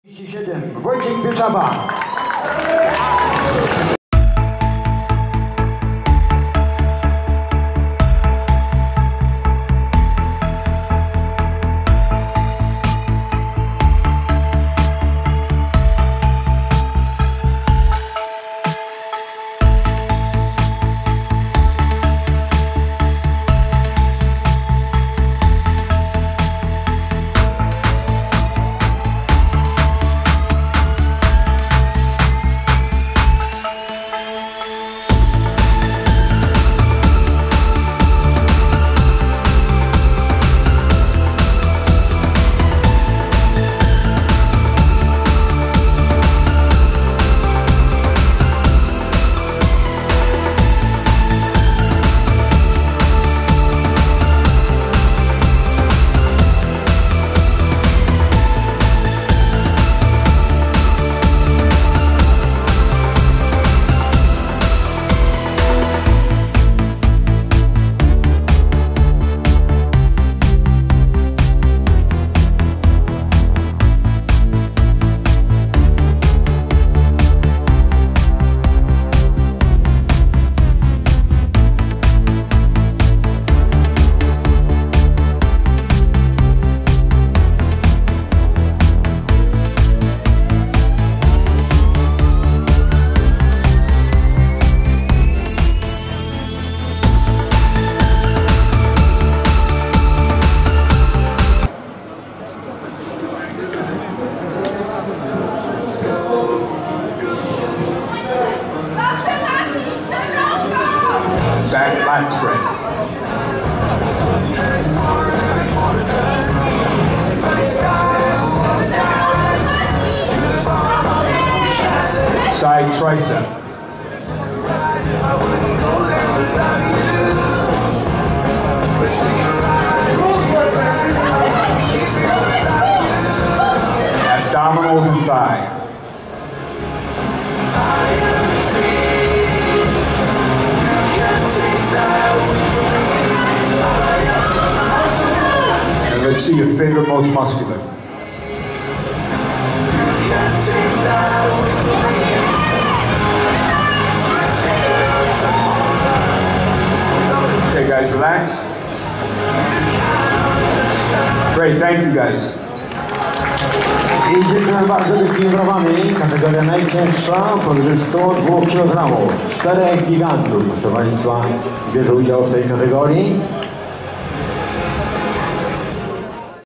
37. Wojciech Pieczaba. Back lat spread. Side tricep. Abdominals and thigh. Let's see your favorite, most muscular. Okay guys, relax. Great, thank you guys. I dziękuję bardzo wielkimi brawami. Kategoria najcięższa, powyżej 102 kg. 4 gigantów, proszę Państwa, bierze udział w tej kategorii.